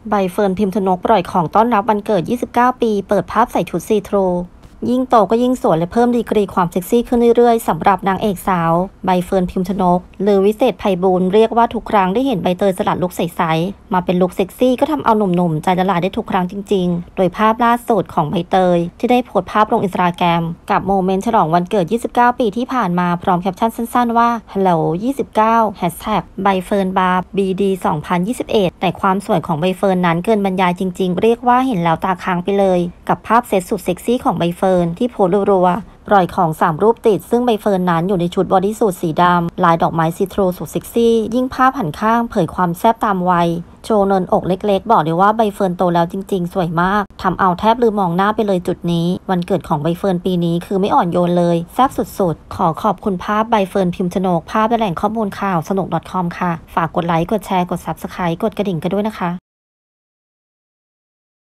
ใบเฟิร์นพิมพ์ชนกปล่อยของต้อนรับวันเกิด 29 ปี เปิดภาพใส่ชุดซีทรูยิ่งโตก็ยิ่งสวยและเพิ่มดีกรีความเซ็กซี่ขึ้นเรื่อยๆสำหรับนางเอกสาวใบเฟิร์นพิมพ์ชนกหรือวิเศษไพบูลย์เรียกว่าทุกครั้งได้เห็นใบเตยสลัดลุคใสๆมาเป็นลุคเซ็กซี่ก็ทำเอาหนุ่มๆใจละลายได้ทุกครั้งจริงๆโดยภาพล่าสุดของใบเตยที่ได้โพสต์ภาพลงอินสตาแกรมกับโมเมนต์ฉลองวันเกิด 29 ปีที่ผ่านมาพร้อมแคปชั่นสั้นๆว่า Hello 29 ใบเฟิร์นบาร์ BD 2021 แต่ความสวยของใบเฟิร์นนั้นเกินบรรยายจริงๆเรียกว่าเห็นแล้วตาค้างไปเลยกับภาพเซตสุดเซ็กซี่ของใบเฟิร์นที่โพสต์รัวๆปล่อยของ3รูปติดซึ่งใบเฟิร์นนั้นอยู่ในชุดบอดี้สูทสีดำลายดอกไม้ซีทรูสุดเซ็กซี่ยิ่งภาพหันข้างเผยความแซ่บตามวัยโชว์เนินอกเล็กๆบอกเลยว่าใบเฟิร์นโตแล้วจริงๆสวยมากทำเอาแทบลืมมองหน้าไปเลยจุดนี้วันเกิดของใบเฟิร์นปีนี้คือไม่อ่อนโยนเลยแซ่บสุดๆขอบคุณภาพใบเฟิร์นพิมพ์ชนกภาพและแหล่งข้อมูลข่าวสนุก .com ค่ะฝากกดไลค์กดแชร์กด Subscribe กดกระดิ่งกันด้วยนะคะ